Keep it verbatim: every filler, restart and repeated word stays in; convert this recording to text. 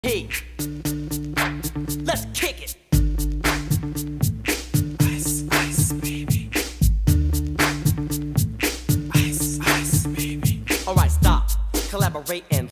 Hey, let's kick it. Ice, ice, baby. Ice, ice, baby. All right, stop. Collaborate and